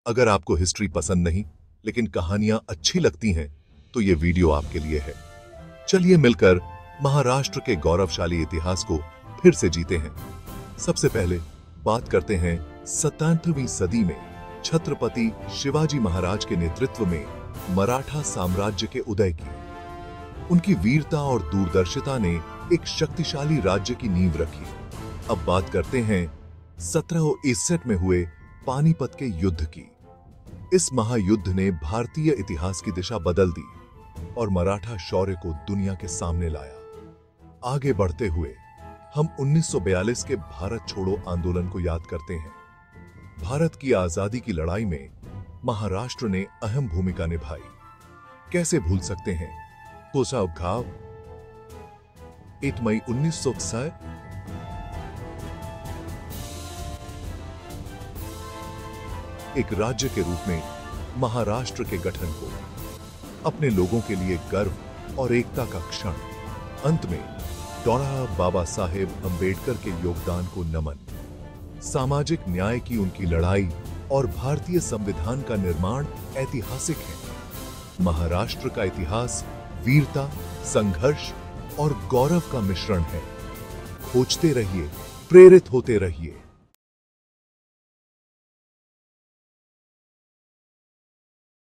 अगर आपको हिस्ट्री पसंद नहीं लेकिन कहानियां अच्छी लगती हैं तो ये वीडियो आपके लिए है। चलिए मिलकर महाराष्ट्र के गौरवशाली इतिहास को फिर से जीते हैं। सबसे पहले बात करते हैं 17वीं सदी में छत्रपति शिवाजी महाराज के नेतृत्व में मराठा साम्राज्य के उदय की। उनकी वीरता और दूरदर्शिता ने एक शक्तिशाली राज्य की नींव रखी। अब बात करते हैं 1761 में हुए पानीपत के युद्ध की। इस महायुद्ध ने भारतीय इतिहास की दिशा बदल दी और मराठा शौर्य को दुनिया के सामने लाया। आगे बढ़ते हुए हम 1942 के भारत छोड़ो आंदोलन को याद करते हैं। भारत की आजादी की लड़ाई में महाराष्ट्र ने अहम भूमिका निभाई। कैसे भूल सकते हैं कोसाव 8 मई 1961। एक राज्य के रूप में महाराष्ट्र के गठन को, अपने लोगों के लिए गर्व और एकता का क्षण। अंत में डॉक्टर बाबा साहेब अंबेडकर के योगदान को नमन। सामाजिक न्याय की उनकी लड़ाई और भारतीय संविधान का निर्माण ऐतिहासिक है। महाराष्ट्र का इतिहास वीरता, संघर्ष और गौरव का मिश्रण है। खोजते रहिए, प्रेरित होते रहिए।